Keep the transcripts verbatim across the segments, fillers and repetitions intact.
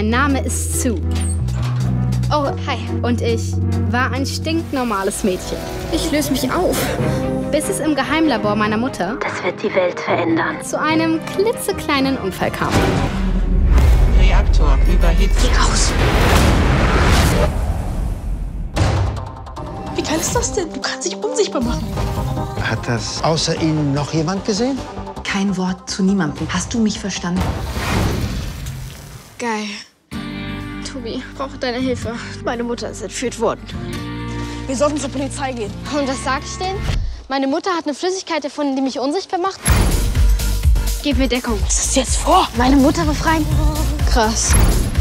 Mein Name ist Sue. Oh, hi. Und ich war ein stinknormales Mädchen. Ich löse mich auf. Bis es im Geheimlabor meiner Mutter, Das wird die Welt verändern. zu einem klitzekleinen Unfall kam. Reaktor überhitzt. Geh raus. Wie geil ist das denn? Du kannst dich unsichtbar machen. Hat das außer Ihnen noch jemand gesehen? Kein Wort zu niemandem. Hast du mich verstanden? Geil. Tobi, brauche deine Hilfe. Meine Mutter ist entführt worden. Wir sollten zur Polizei gehen. Und was sag ich denen? Meine Mutter hat eine Flüssigkeit erfunden, die mich unsichtbar macht. Gib mir Deckung. Was ist jetzt vor? Meine Mutter befreien? Krass.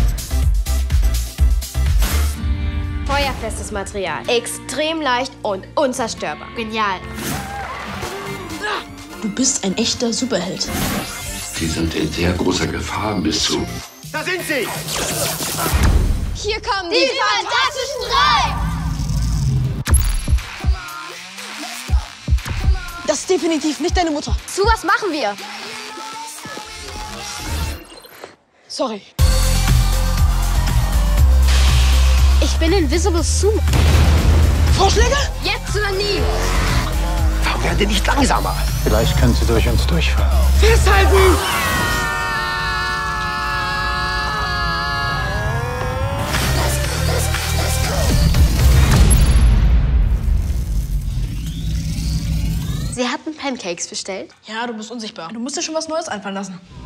Feuerfestes Material. Extrem leicht und unzerstörbar. Genial. Du bist ein echter Superheld. Sie sind in sehr großer Gefahr, Miss Sue. Da sind Sie! Hier kommen die, die Fantastischen Drei! Das ist definitiv nicht deine Mutter. Zu was machen wir? Sorry. Ich bin Invisible Sue. Vorschläge? Jetzt oder nie. Warum werden die nicht langsamer? Vielleicht können Sie durch uns durchfahren. Festhalten! Sie hatten Pancakes bestellt? Ja, du bist unsichtbar. Du musst dir schon was Neues einfallen lassen.